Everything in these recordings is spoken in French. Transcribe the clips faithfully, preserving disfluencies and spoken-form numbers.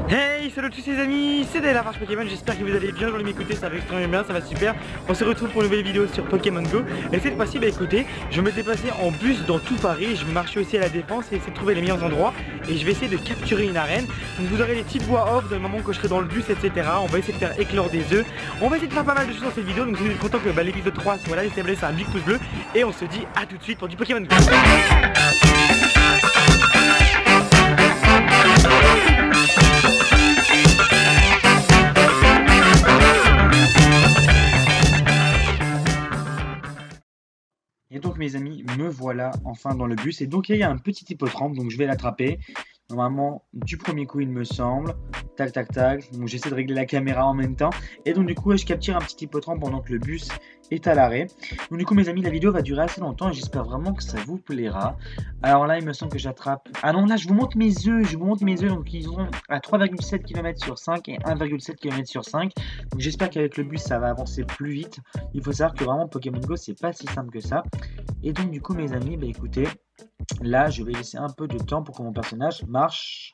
Hey, salut à tous les amis, c'est Dale, la Farge Pokémon, j'espère que vous allez bien, vous m'écouter, ça va extrêmement bien, ça va super. On se retrouve pour une nouvelle vidéo sur Pokémon Go. Et cette fois-ci, bah écoutez, je vais me déplacer en bus dans tout Paris, je vais marcher aussi à la Défense et essayer de trouver les meilleurs endroits. Et je vais essayer de capturer une arène. Donc vous aurez des petites voix off de moment que je serai dans le bus, et cetera. On va essayer de faire éclore des œufs. On va essayer de faire pas mal de choses dans cette vidéo, donc si vous êtes content que bah, l'épisode trois soit là, laissez laisser un big pouce bleu. Et on se dit à tout de suite pour du Pokémon Go. Et donc mes amis, me voilà enfin dans le bus. Et donc il y a un petit hippotrampe, donc je vais l'attraper. Normalement, du premier coup il me semble. Tac tac tac. Donc j'essaie de régler la caméra en même temps. Et donc du coup je capture un petit hippotrampe pendant que le bus est à l'arrêt. Donc du coup mes amis, la vidéo va durer assez longtemps et j'espère vraiment que ça vous plaira. Alors là il me semble que j'attrape... Ah non, là je vous montre mes œufs. Je vous montre mes œufs. Donc ils sont à trois virgule sept kilomètres sur cinq et un virgule sept kilomètres sur cinq. Donc j'espère qu'avec le bus ça va avancer plus vite. Il faut savoir que vraiment Pokémon Go c'est pas si simple que ça. Et donc du coup mes amis, bah écoutez, là je vais laisser un peu de temps pour que mon personnage marche.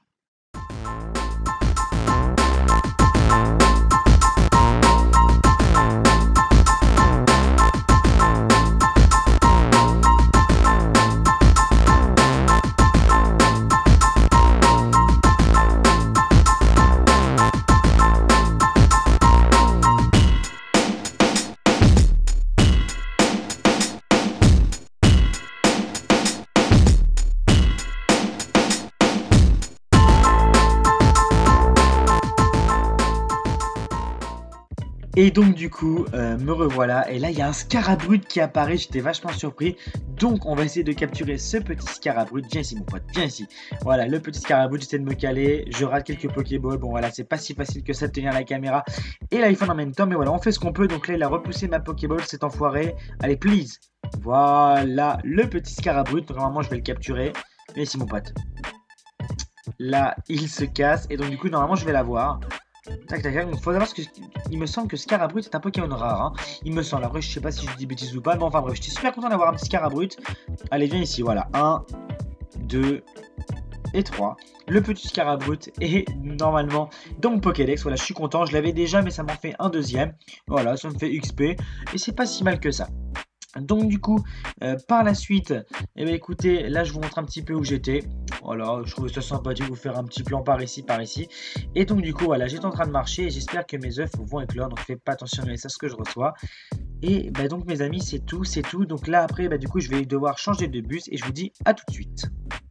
Et donc du coup, euh, me revoilà, et là il y a un Scarabrute qui apparaît, j'étais vachement surpris. Donc on va essayer de capturer ce petit Scarabrute. Viens ici mon pote, viens ici. Voilà, le petit Scarabrute, j'essaie de me caler, je rate quelques Pokéballs. Bon voilà, c'est pas si facile que ça de tenir la caméra et l'iPhone en même temps, mais voilà, on fait ce qu'on peut. Donc là il a repoussé ma Pokéball, cet enfoiré. Allez, please. Voilà, le petit Scarabrute, normalement je vais le capturer. Viens ici mon pote. Là, il se casse, et donc du coup normalement je vais l'avoir. Tac tac tac, donc faut savoir ce que il me semble que Scarabrute est un Pokémon rare, hein. Il me semble, après je sais pas si je dis bêtises ou pas, mais enfin bref, j'étais super content d'avoir un petit Scarabrute. Allez, viens ici, voilà, un, deux et trois. Le petit Scarabrute est normalement dans mon Pokédex, voilà, je suis content, je l'avais déjà mais ça m'en fait un deuxième. Voilà, ça me fait X P et c'est pas si mal que ça. Donc du coup, euh, par la suite, eh bien, écoutez, là je vous montre un petit peu où j'étais. Voilà, je trouve ça sympathique de vous faire un petit plan par ici, par ici. Et donc du coup, voilà, j'étais en train de marcher et j'espère que mes œufs vont éclore. Donc faites pas attention aux messages que je reçois. Et bah, donc mes amis, c'est tout, c'est tout. Donc là après, bah, du coup, je vais devoir changer de bus et je vous dis à tout de suite.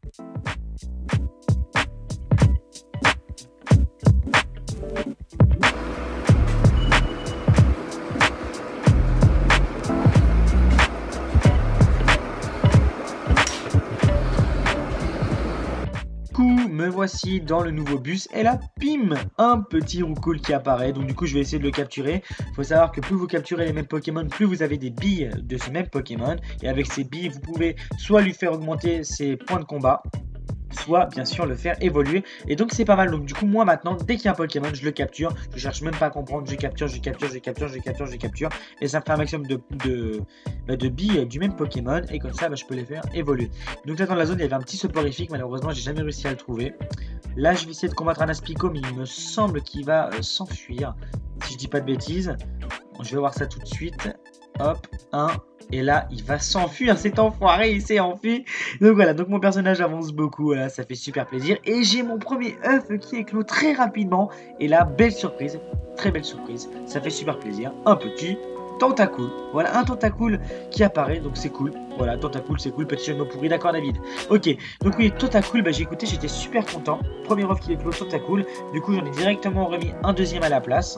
Me voici dans le nouveau bus et là, pim, un petit roucoule qui apparaît. Donc du coup, je vais essayer de le capturer. Il faut savoir que plus vous capturez les mêmes Pokémon, plus vous avez des billes de ce même Pokémon. Et avec ces billes, vous pouvez soit lui faire augmenter ses points de combat, soit bien sûr le faire évoluer. Et donc c'est pas mal. Donc du coup moi maintenant, dès qu'il y a un Pokémon, je le capture. Je cherche même pas à comprendre, je capture, je capture, je capture, je capture, je capture. Et ça me fait un maximum de, de, bah, de billes du même Pokémon. Et comme ça bah, je peux les faire évoluer. Donc là dans la zone il y avait un petit soporifique. Malheureusement j'ai jamais réussi à le trouver. Là je vais essayer de combattre un Aspico, mais il me semble qu'il va euh, s'enfuir, si je dis pas de bêtises. Bon, je vais voir ça tout de suite. Hop, un. Et là, il va s'enfuir, cet enfoiré, il s'est enfui. Donc voilà, donc mon personnage avance beaucoup, voilà, ça fait super plaisir. Et j'ai mon premier œuf qui éclot très rapidement. Et là, belle surprise, très belle surprise, ça fait super plaisir. Un petit Tentacool, voilà, un Tentacool qui apparaît, donc c'est cool. Voilà, Tentacool, c'est cool, petit jeu de mots pourri, d'accord David. Ok, donc oui, Tentacool, bah, j'ai écouté, j'étais super content. Premier œuf qui éclot, Tentacool. Du coup, j'en ai directement remis un deuxième à la place.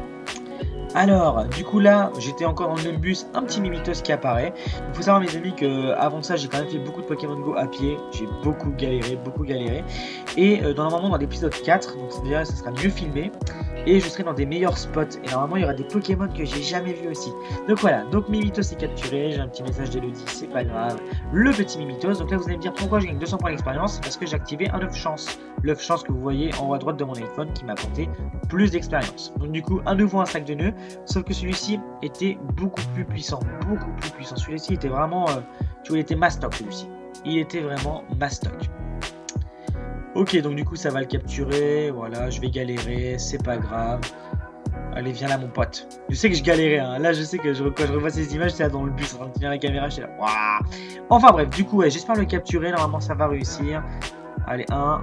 Alors, du coup là, j'étais encore dans le même bus, un petit Mimitos qui apparaît. Il faut savoir mes amis que avant ça, j'ai quand même fait beaucoup de Pokémon Go à pied. J'ai beaucoup galéré, beaucoup galéré. Et euh, dans normalement dans l'épisode quatre, donc déjà ça sera mieux filmé. Et je serai dans des meilleurs spots. Et normalement il y aura des Pokémon que j'ai jamais vus aussi. Donc voilà, donc Mimitos est capturé. J'ai un petit message d'Elodie, c'est pas grave. Le petit Mimitos. Donc là vous allez me dire pourquoi je gagne deux cents points d'expérience. Parce que j'ai activé un œuf chance. L'œuf chance que vous voyez en haut à droite de mon iPhone qui m'a apporté plus d'expérience. Donc du coup, un nouveau un sac de nœuds. Sauf que celui-ci était beaucoup plus puissant, beaucoup plus puissant. Celui-ci était vraiment, euh, tu vois, il était mastoc celui-ci. Il était vraiment mastoc. Ok, donc du coup, ça va le capturer. Voilà, je vais galérer, c'est pas grave. Allez, viens là, mon pote. Je sais que je galérais. Hein. Là, je sais que je, quand je revois ces images, c'est là dans le bus en train de tenir la caméra. Je suis là. Waouh. Enfin, bref, du coup, ouais, j'espère le capturer. Normalement, ça va réussir. Allez, un,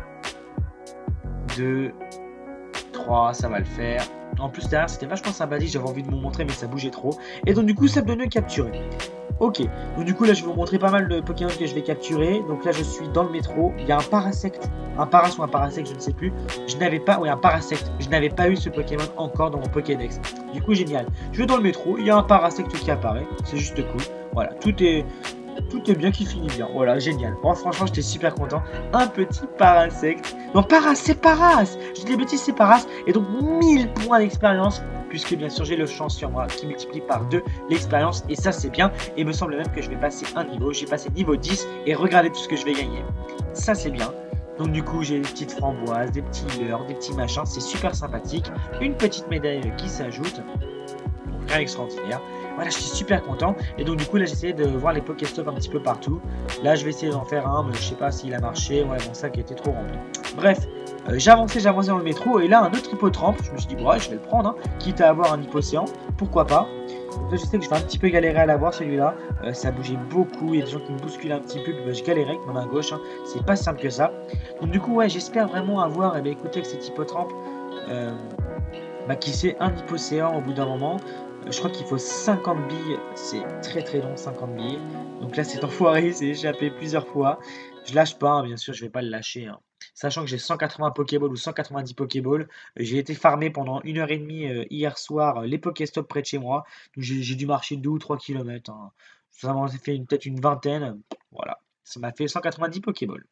deux, trois, ça va le faire. En plus, derrière, c'était vachement sympathique. J'avais envie de vous montrer, mais ça bougeait trop. Et donc, du coup, ça me donne capturer. Ok, donc du coup là je vais vous montrer pas mal de Pokémon que je vais capturer. Donc là je suis dans le métro, il y a un Parasect, un Paras ou un Parasect, je ne sais plus. Je n'avais pas, oui un Parasect, je n'avais pas eu ce Pokémon encore dans mon Pokédex. Du coup génial, je vais dans le métro, il y a un Parasect qui apparaît, c'est juste cool. Voilà, tout est, tout est bien qui finit bien, voilà génial. Bon, franchement j'étais super content, un petit Parasect. Non Paras, c'est Paras, je dis des bêtises c'est Paras. Et donc mille points d'expérience. Puisque bien sûr j'ai le chance sur moi qui multiplie par deux l'expérience et ça c'est bien. Et il me semble même que je vais passer un niveau, j'ai passé niveau dix et regardez tout ce que je vais gagner. Ça c'est bien. Donc du coup j'ai des petites framboises, des petits leurres, des petits machins, c'est super sympathique. Une petite médaille qui s'ajoute, rien d'extraordinaire. Voilà, je suis super content. Et donc du coup là j'essaie de voir les Pokéstop un petit peu partout. Là je vais essayer d'en faire un, mais je sais pas s'il a marché. Ouais, mon sac était trop rempli. Bref. Euh, j'avançais, j'avançais dans le métro et là un autre hippotrampe, je me suis dit ouais je vais le prendre, hein, quitte à avoir un hippocéan, pourquoi pas. Donc là je sais que je vais un petit peu galérer à l'avoir celui-là, euh, ça bougeait beaucoup, il y a des gens qui me bousculent un petit peu, puis bah, je galérais avec ma main gauche, hein. C'est pas simple que ça. Donc du coup ouais j'espère vraiment avoir, eh bien, écoutez avec cet hippotrampe, euh, bah, qui c'est un hippocéan au bout d'un moment. Euh, je crois qu'il faut cinquante billes, c'est très très long cinquante billes. Donc là c'est enfoiré, il s'est échappé plusieurs fois. Je lâche pas, hein, bien sûr je vais pas le lâcher, hein. Sachant que j'ai cent quatre-vingts Pokéballs ou cent quatre-vingt-dix Pokéballs, j'ai été farmé pendant une heure et demie euh, hier soir euh, les Pokéstop près de chez moi. J'ai dû marcher deux ou trois kilomètres. Hein. Ça m'a fait peut-être une vingtaine. Voilà, ça m'a fait cent quatre-vingt-dix Pokéballs.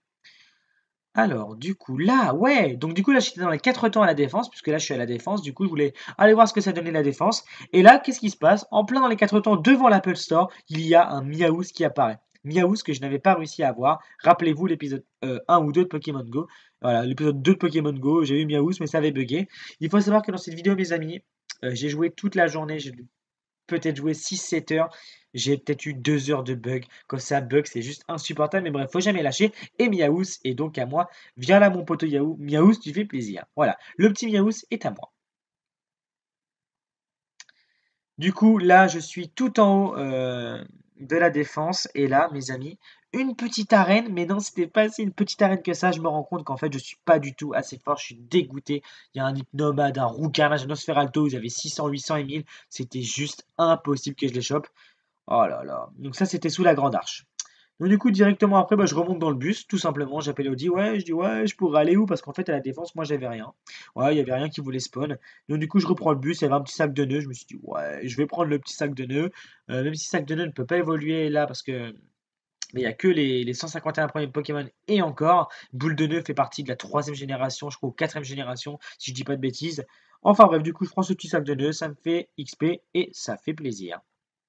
Alors, du coup, là, ouais, donc du coup, là, j'étais dans les quatre temps à la défense, puisque là, je suis à la défense, du coup, je voulais aller voir ce que ça donnait la défense. Et là, qu'est-ce qui se passe? En plein dans les quatre temps, devant l'Apple Store, il y a un Miaouz qui apparaît. Miaouz que je n'avais pas réussi à avoir. Rappelez-vous l'épisode euh, un ou deux de Pokémon Go. Voilà, l'épisode deux de Pokémon Go, j'ai eu Miaouz, mais ça avait bugué. Il faut savoir que dans cette vidéo, mes amis, euh, j'ai joué toute la journée, j'ai peut-être joué six sept heures. J'ai peut-être eu deux heures de bug. Quand ça bug, c'est juste insupportable. Mais bref, faut jamais lâcher. Et Miaouz est donc à moi. Viens là, mon poteau Yahoo. Miaouz, tu fais plaisir. Voilà, le petit Miaouz est à moi. Du coup, là, je suis tout en haut euh, de la défense. Et là, mes amis, une petite arène. Mais non, c'était pas assez une petite arène que ça. Je me rends compte qu'en fait, je suis pas du tout assez fort. Je suis dégoûté. Il y a un Hypnomade, un Roucarnage, un Nosferalto. Ils avaient six cents, huit cents et mille. C'était juste impossible que je les chope. Oh là là. Donc ça, c'était sous la grande arche. Donc du coup, directement après, bah, je remonte dans le bus, tout simplement. J'appelle Audi, ouais, je dis, ouais, je pourrais aller où? Parce qu'en fait, à la défense, moi, j'avais rien. Ouais, il n'y avait rien qui voulait spawn. Donc du coup, je reprends le bus, il y avait un petit sac de nœuds. Je me suis dit, ouais, je vais prendre le petit sac de nœuds. Euh, même si sac de nœuds ne peut pas évoluer là, parce que mais il n'y a que les, les cent cinquante et un premiers Pokémon et encore. Boule de nœud fait partie de la troisième génération, je crois, ou quatrième génération, si je dis pas de bêtises. Enfin bref, du coup, je prends ce petit sac de nœuds, ça me fait X P et ça fait plaisir.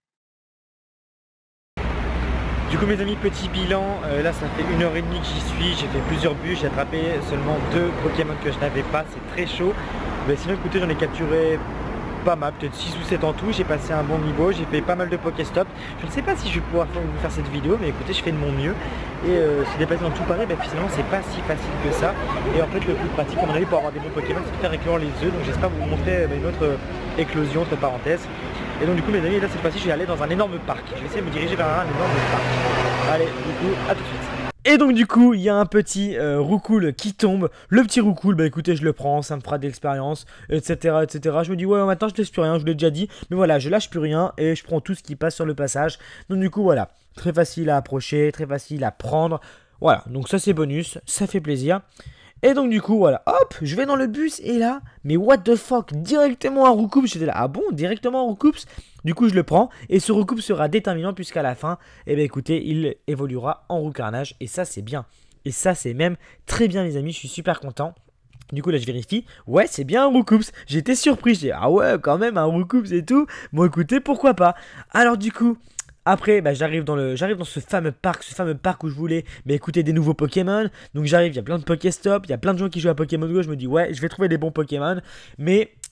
Du coup mes amis, petit bilan, euh, là ça fait une heure et demie que j'y suis, j'ai fait plusieurs buts, j'ai attrapé seulement deux Pokémon que je n'avais pas, c'est très chaud. Mais sinon écoutez, j'en ai capturé pas mal, peut-être six ou sept en tout, j'ai passé un bon niveau, j'ai fait pas mal de Pokéstop. Je ne sais pas si je vais pouvoir vous faire cette vidéo, mais écoutez, je fais de mon mieux. Et euh, si dépasser dans tout Paris, bah, finalement c'est pas si facile que ça. Et en fait le plus pratique, à mon avis, pour avoir des bons Pokémon, c'est de faire éclore les œufs. Donc j'espère vous montrer bah, une autre euh, éclosion, entre parenthèses. Et donc du coup mes amis, là cette fois-ci je vais aller dans un énorme parc. Je vais essayer de me diriger vers un énorme parc. Allez, du coup, à tout de suite. Et donc du coup, il y a un petit euh, roucoule qui tombe. Le petit roucoule, bah écoutez, je le prends, ça me fera de l'expérience, et cetera, et cetera. Je me dis, ouais, maintenant je laisse plus rien, je l'ai déjà dit. Mais voilà, je lâche plus rien et je prends tout ce qui passe sur le passage. Donc du coup, voilà, très facile à approcher, très facile à prendre. Voilà, donc ça c'est bonus, ça fait plaisir. Et donc du coup, voilà, hop, je vais dans le bus et là, mais what the fuck, directement un Roucoups, j'étais là, ah bon, directement un Roucoups. Du coup, je le prends et ce Roucoups sera déterminant puisqu'à la fin, eh bien écoutez, il évoluera en Roucarnage et ça c'est bien. Et ça c'est même très bien les amis, je suis super content. Du coup là je vérifie, ouais c'est bien un Roucoups, j'étais surpris, j'ai dit ah ouais quand même un Roucoups et tout, bon écoutez pourquoi pas. Alors du coup... Après, bah, j'arrive dans le, j'arrive dans ce fameux parc, ce fameux parc où je voulais bah, écouter des nouveaux Pokémon. Donc j'arrive, il y a plein de Pokéstop, il y a plein de gens qui jouent à Pokémon Go. Je me dis ouais, je vais trouver des bons Pokémon, mais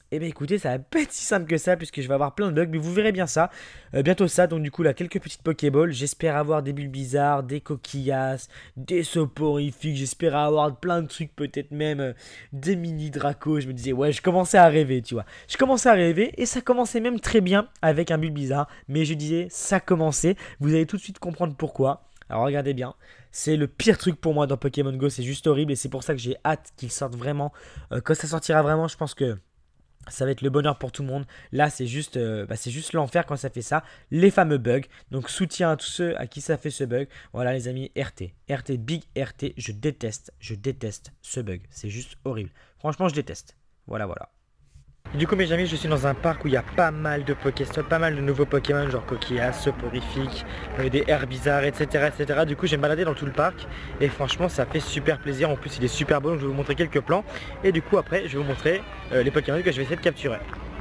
Et bien écoutez, ça va pas être si simple que ça puisque je vais avoir plein de bugs, mais vous verrez bien ça. Euh, bientôt ça, donc du coup là, quelques petites Pokéballs. J'espère avoir des bulles bizarres, des coquillas, des soporifiques. J'espère avoir plein de trucs, peut-être même euh, des mini Draco. Je me disais, ouais, je commençais à rêver, tu vois. Je commençais à rêver et ça commençait même très bien avec un bulle bizarre. Mais je disais, ça commençait. Vous allez tout de suite comprendre pourquoi. Alors regardez bien, c'est le pire truc pour moi dans Pokémon Go, c'est juste horrible et c'est pour ça que j'ai hâte qu'il sorte vraiment. Euh, quand ça sortira vraiment, je pense que ça va être le bonheur pour tout le monde. Là, c'est juste, euh, bah, c'est juste l'enfer quand ça fait ça. Les fameux bugs. Donc, soutien à tous ceux à qui ça fait ce bug. Voilà, les amis, R T. R T, Big R T. Je déteste, je déteste ce bug. C'est juste horrible. Franchement, je déteste. Voilà, voilà. Du coup mes amis, je suis dans un parc où il y a pas mal de Pokéstops, pas mal de nouveaux Pokémon, genre coquillas, soporifiques, euh, des airs bizarres, et cetera, et cetera. Du coup, je vais me balader dans tout le parc et franchement, ça fait super plaisir. En plus, il est super beau, donc je vais vous montrer quelques plans. Et du coup, après, je vais vous montrer euh, les Pokémon que je vais essayer de capturer.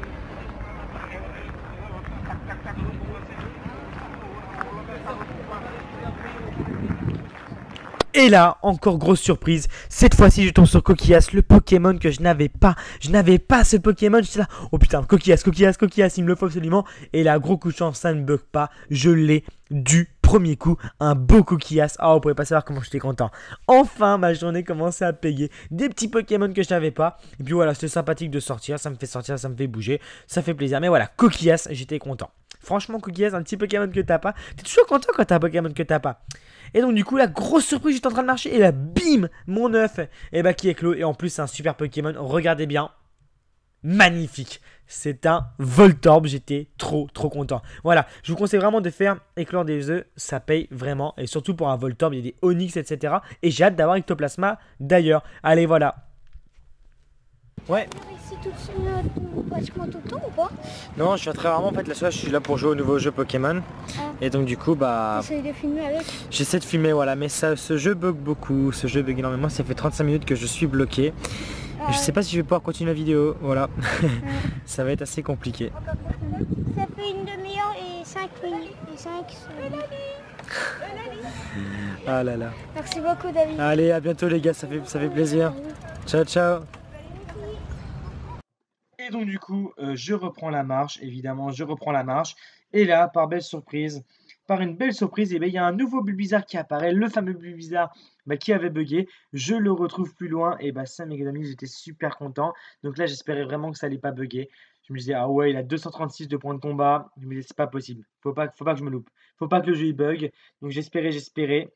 Et là, encore grosse surprise, cette fois-ci je tombe sur Coquillas, le Pokémon que je n'avais pas. Je n'avais pas ce Pokémon, j'étais là, oh putain, Coquillas, Coquillas, Coquillas, il me le faut absolument. Et là, gros coup de chance, ça ne bug pas, je l'ai du premier coup, un beau Coquillas. Ah, oh, vous pouvez pas savoir comment j'étais content. Enfin, ma journée commençait à payer. Des petits Pokémon que je n'avais pas. Et puis voilà, c'était sympathique de sortir, ça me fait sortir, ça me fait bouger, ça fait plaisir. Mais voilà, Coquillas, j'étais content. Franchement, Coquillas, un petit Pokémon que t'as pas. T'es toujours content quand t'as un Pokémon que t'as pas. Et donc du coup, la grosse surprise, j'étais en train de marcher et là, bim, mon œuf, et bah qui éclot. Et en plus, c'est un super Pokémon. Regardez bien, magnifique. C'est un Voltorb. J'étais trop, trop content. Voilà, je vous conseille vraiment de faire éclore des œufs. Ça paye vraiment. Et surtout pour un Voltorb, il y a des Onix, et cetera. Et j'ai hâte d'avoir Ectoplasma d'ailleurs. Allez, voilà. Ouais. Ici tout le pratiquement tout le temps ou pas? Non, je suis très rarement en fait, là je suis là pour jouer au nouveau jeu Pokémon. Ah. Et donc du coup bah J'essaie de filmer avec. j'essaie de filmer, voilà, mais ça, ce jeu bug beaucoup, ce jeu bug énormément, ça fait trente-cinq minutes que je suis bloqué. Ah, Et je sais pas si je vais pouvoir continuer la vidéo, voilà. ouais. Ça va être assez compliqué. Ça fait une demi-heure et cinq minutes. Et cinq. Ah là là. Merci beaucoup David. Allez, à bientôt les gars, ça fait, ça fait plaisir. Ciao ciao. Et donc du coup, euh, je reprends la marche, évidemment, je reprends la marche. Et là, par belle surprise, par une belle surprise, eh ben, il y a un nouveau Bulbizarre qui apparaît, le fameux Bulbizarre bah, qui avait bugué. Je le retrouve plus loin, et bah ça mes amis, j'étais super content. Donc là, j'espérais vraiment que ça allait pas bugger. Je me disais, ah ouais, il a deux cent trente-six de points de combat. Je me disais, c'est pas possible, faut pas, faut pas que je me loupe. Faut pas que le jeu il bug. Donc j'espérais, j'espérais.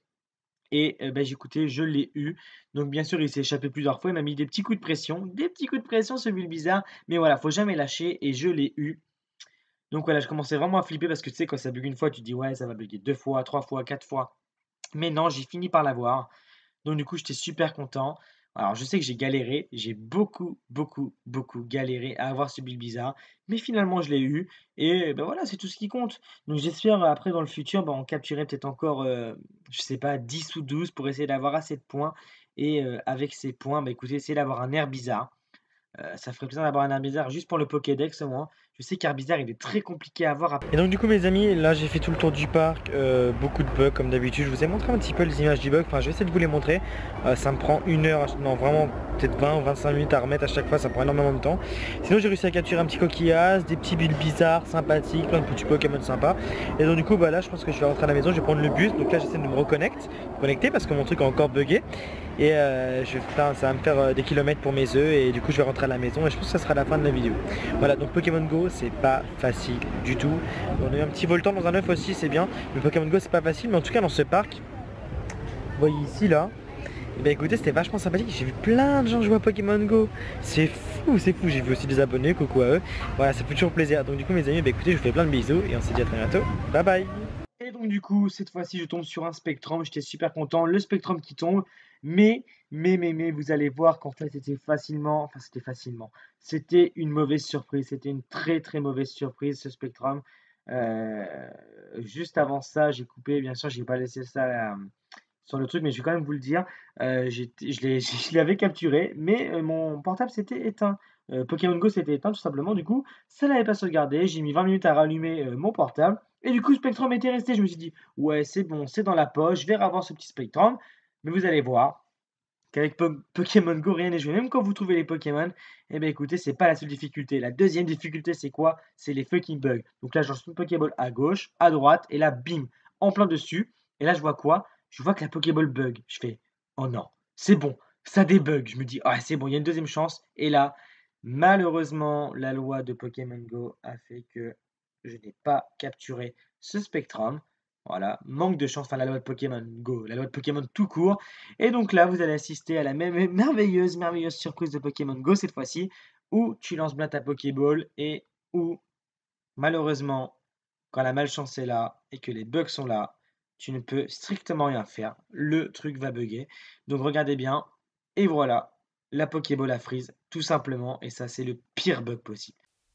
Et euh, bah, j'écoutais, je l'ai eu. Donc bien sûr, il s'est échappé plusieurs fois. Il m'a mis des petits coups de pression. Des petits coups de pression, ce Bulbizarre. Mais voilà, faut jamais lâcher. Et je l'ai eu. Donc voilà, je commençais vraiment à flipper parce que tu sais, quand ça bug une fois, tu te dis ouais, ça va bugger deux fois, trois fois, quatre fois. Mais non, j'ai fini par l'avoir. Donc du coup, j'étais super content. Alors je sais que j'ai galéré, j'ai beaucoup, beaucoup, beaucoup galéré à avoir ce Bulbizarre. Mais finalement, je l'ai eu. Et ben voilà, c'est tout ce qui compte. Donc j'espère après dans le futur, ben, on capturer peut-être encore, euh, je sais pas, dix ou douze pour essayer d'avoir assez de points. Et euh, avec ces points, bah, écoutez, essayer d'avoir un air bizarre. Euh, ça ferait plaisir d'avoir un Herbizarre juste pour le Pokédex au moins. Je sais qu'Herbizarre il est très compliqué à avoir. Et donc du coup mes amis, là j'ai fait tout le tour du parc, euh, beaucoup de bugs comme d'habitude. Je vous ai montré un petit peu les images du bug, enfin je vais essayer de vous les montrer. Euh, ça me prend une heure, non vraiment peut-être vingt ou vingt-cinq minutes à remettre à chaque fois, ça prend énormément de temps. Sinon j'ai réussi à capturer un petit coquillage, des petits bulles bizarres, sympathiques, plein de petits Pokémon sympas. Et donc du coup bah là je pense que je vais rentrer à la maison, je vais prendre le bus. Donc là j'essaie de me reconnecter, connecter parce que mon truc a encore bugué. Et euh, je vais faire, ça va me faire euh, des kilomètres pour mes œufs et du coup je vais rentrer à la maison et je pense que ça sera la fin de la vidéo. Voilà, donc Pokémon Go c'est pas facile du tout. On a eu un petit voltant dans un œuf aussi, c'est bien. Mais Pokémon Go c'est pas facile, mais en tout cas dans ce parc, vous voyez ici là, et bien écoutez c'était vachement sympathique. J'ai vu plein de gens jouer à Pokémon Go. C'est fou, c'est fou. J'ai vu aussi des abonnés, coucou à eux. Voilà, ça fait toujours plaisir. Donc du coup mes amis, bah, écoutez je vous fais plein de bisous et on se dit à très bientôt. Bye bye. Et donc du coup, cette fois-ci, je tombe sur un Spectrum. J'étais super content. Le Spectrum qui tombe. Mais, mais, mais, mais, vous allez voir qu'en fait, c'était facilement... Enfin, c'était facilement. C'était une mauvaise surprise. C'était une très, très mauvaise surprise, ce Spectrum. Euh, juste avant ça, j'ai coupé. Bien sûr, j'ai pas laissé ça euh, sur le truc. Mais je vais quand même vous le dire. Euh, j'étais- je l'ai- je l'avais capturé. Mais euh, mon portable s'était éteint. Euh, Pokémon Go s'était éteint, tout simplement. Du coup, ça n'avait pas sauvegardé. J'ai mis vingt minutes à rallumer euh, mon portable. Et du coup, Spectrum était resté. Je me suis dit, ouais, c'est bon, c'est dans la poche. Je vais revoir ce petit Spectrum. Mais vous allez voir, qu'avec po Pokémon Go, rien n'est joué. Même quand vous trouvez les Pokémon, eh bien écoutez, c'est pas la seule difficulté. La deuxième difficulté, c'est quoi? C'est les fucking bugs. Donc là, je lance une Pokéball à gauche, à droite, et là, bim, en plein dessus. Et là, je vois quoi? Je vois que la Pokéball bug. Je fais, oh non, c'est bon, ça débug. Je me dis, ah, c'est bon, il y a une deuxième chance. Et là, malheureusement, la loi de Pokémon Go a fait que je n'ai pas capturé ce Spectrum. Voilà, manque de chance, enfin la loi de Pokémon Go, la loi de Pokémon tout court. Et donc là, vous allez assister à la même merveilleuse, merveilleuse surprise de Pokémon Go cette fois-ci, où tu lances bien ta Pokéball et où, malheureusement, quand la malchance est là et que les bugs sont là, tu ne peux strictement rien faire. Le truc va bugger. Donc regardez bien, et voilà, la Pokéball a freeze, tout simplement, et ça c'est le pire bug possible.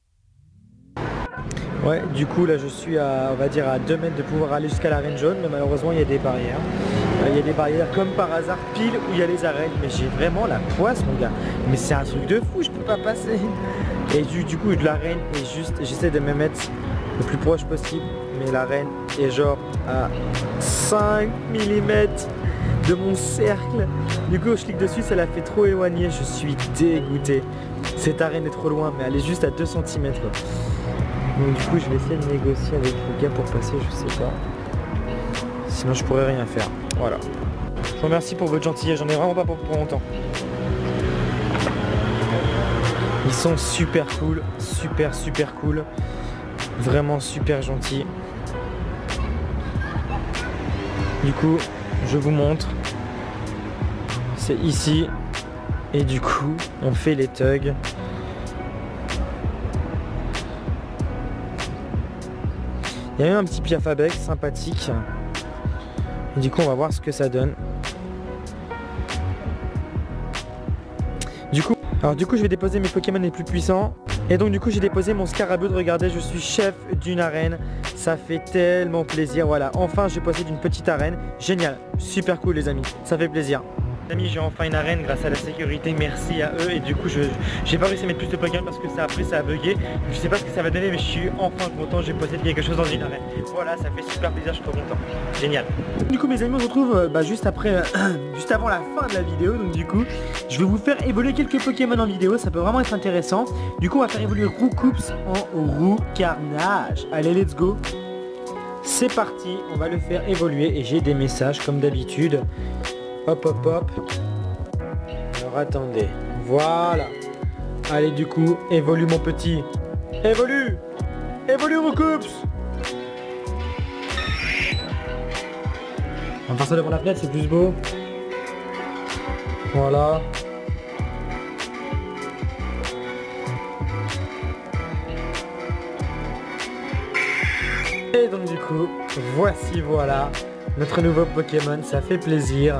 Ouais, du coup là je suis à, on va dire à deux mètres de pouvoir aller jusqu'à l'arène jaune, mais malheureusement il y a des barrières. Euh, il y a des barrières comme par hasard pile où il y a les arènes, mais j'ai vraiment la poisse mon gars. Mais c'est un truc de fou, je peux pas passer. Et du, du coup l'arène est juste, j'essaie de me mettre le plus proche possible, mais l'arène est genre à cinq millimètres de mon cercle. Du coup je clique dessus, ça l'a fait trop éloigner, je suis dégoûté. Cette arène est trop loin, mais elle est juste à deux centimètres. Donc du coup je vais essayer de négocier avec le gars pour passer, je sais pas. Sinon je pourrais rien faire. Voilà. Je vous remercie pour votre gentillesse, j'en ai vraiment pas pour, pour longtemps. Ils sont super cool, super super cool. Vraiment super gentils. Du coup, je vous montre. C'est ici. Et du coup, on fait les tugs. Il y a même un petit Piafabec sympathique. Et du coup on va voir ce que ça donne. Du coup, alors du coup je vais déposer mes Pokémon les plus puissants. Et donc du coup j'ai déposé mon Scarabud. Regardez, je suis chef d'une arène. Ça fait tellement plaisir. Voilà, enfin je possède une petite arène. Génial, super cool les amis, ça fait plaisir. Les amis, j'ai enfin une arène grâce à la sécurité, merci à eux. Et du coup je j'ai pas réussi à mettre plus de Pokémon parce que ça après ça a bugué. Je sais pas ce que ça va donner, mais je suis enfin content, j'ai possédé quelque chose dans une arène. Voilà, ça fait super plaisir, je suis trop content. Génial. Du coup mes amis, on se retrouve euh, bah, juste après euh, juste avant la fin de la vidéo. Donc du coup je vais vous faire évoluer quelques Pokémon en vidéo, ça peut vraiment être intéressant. Du coup on va faire évoluer Roucoups en Roucarnage. Allez, let's go. C'est parti, on va le faire évoluer et j'ai des messages comme d'habitude. Hop hop hop. Alors attendez. Voilà. Allez du coup, évolue mon petit. Évolue. Évolue Roucoups. On va faire ça devant la fenêtre, c'est plus beau. Voilà. Et donc du coup, voici voilà notre nouveau Pokémon, ça fait plaisir.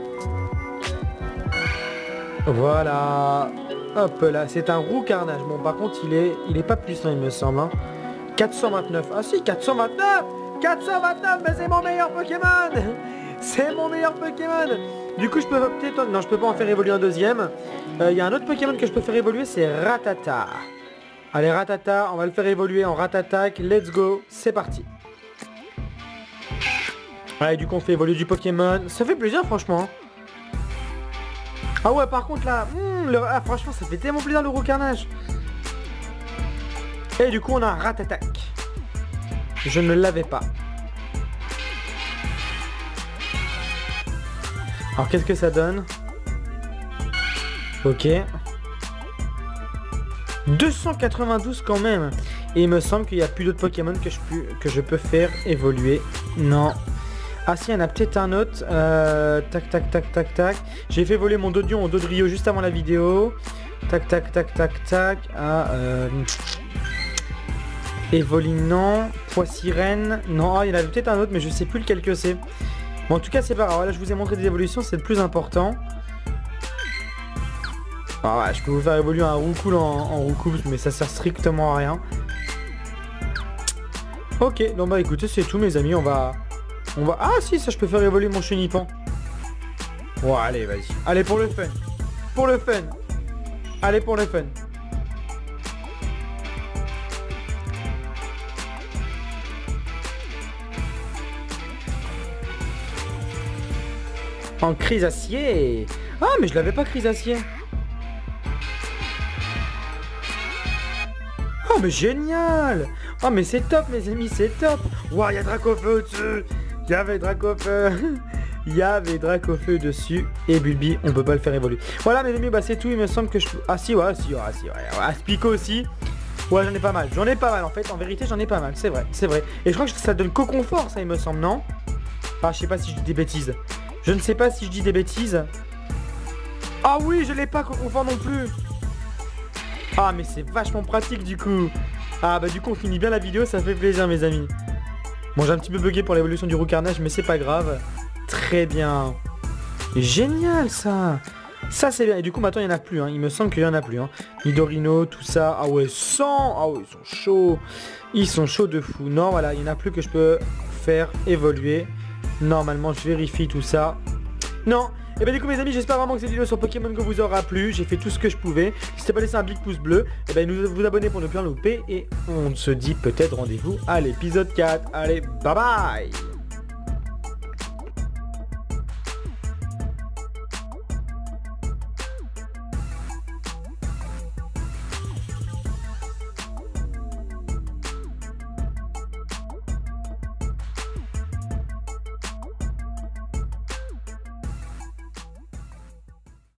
Voilà. Hop là, c'est un Roucarnage. Bon par contre il est il est pas puissant il me semble hein. quatre cent vingt-neuf. Ah si, quatre cent vingt-neuf. quatre cent vingt-neuf, mais c'est mon meilleur Pokémon. C'est mon meilleur Pokémon. Du coup je peux peut-être... Non, je peux pas en faire évoluer un deuxième. Il euh, y a un autre Pokémon que je peux faire évoluer, c'est Rattata. Allez Rattata, on va le faire évoluer en Rattatak. Let's go, c'est parti. Allez, du coup on fait évoluer du Pokémon. Ça fait plaisir franchement. Ah ouais, par contre là, hmm, le... ah, franchement ça fait tellement plaisir le Roucarnage. Et du coup on a un Rattatak. Je ne l'avais pas. Alors qu'est-ce que ça donne? Ok. deux cent quatre-vingt-douze quand même. Et il me semble qu'il n'y a plus d'autres Pokémon que je, peux, que je peux faire évoluer. Non. Ah si, il y en a peut-être un autre. Euh, tac, tac, tac, tac, tac. J'ai fait voler mon Dodion au Dodrio juste avant la vidéo. Tac, tac, tac, tac, tac. Ah, euh... Évoline, non. Poissirène, non. Ah, il y en avait peut-être un autre, mais je sais plus lequel que c'est. Bon, en tout cas, c'est pas grave. Voilà, je vous ai montré des évolutions, c'est le plus important. Ah ouais, je peux vous faire évoluer un Roucoule en, en Roucoups, mais ça sert strictement à rien. Ok, donc bah écoutez, c'est tout mes amis, on va... On va... Ah si, ça je peux faire évoluer mon Chenipan. Bon, allez, vas-y. Allez, pour le fun. Pour le fun. Allez, pour le fun. En crise acier. Ah, mais je l'avais pas Chrysacier. Oh, mais génial. Oh, mais c'est top, mes amis, c'est top. Waouh, il y a Dracofeu au-dessus. Il y avait Dracofeu. Il y avait Dracofeu dessus. Et Bulbi, on peut pas le faire évoluer. Voilà, mes amis, bah c'est tout. Il me semble que je... Ah si, ouais, si, ouais, si, ouais. ouais. Spico aussi. Ouais, j'en ai pas mal. J'en ai pas mal, en fait. En vérité, j'en ai pas mal. C'est vrai, c'est vrai. Et je crois que ça donne co-confort, ça, il me semble, non? Ah, je sais pas si je dis des bêtises. Je ne sais pas si je dis des bêtises. Ah oui, je l'ai pas co-confort non plus. Ah, mais c'est vachement pratique, du coup. Ah, bah du coup, on finit bien la vidéo. Ça fait plaisir, mes amis. Bon, j'ai un petit peu bugué pour l'évolution du Roucarnage, mais c'est pas grave. Très bien. Génial, ça. Ça, c'est bien. Et du coup, maintenant, il n'y en a plus. Hein. Il me semble qu'il n'y en a plus. Hein. Midorino, tout ça. Ah ouais, cent. Ah ouais, ils sont chauds. Ils sont chauds de fou. Non, voilà, il n'y en a plus que je peux faire évoluer. Normalement, je vérifie tout ça. Non. Et bien du coup, mes amis, j'espère vraiment que cette vidéo sur Pokémon Go vous aura plu. J'ai fait tout ce que je pouvais. N'hésitez pas à laisser un big pouce bleu. Et bien, nous vous abonner pour ne plus en louper. Et on se dit peut-être rendez-vous à l'épisode quatre. Allez, bye bye.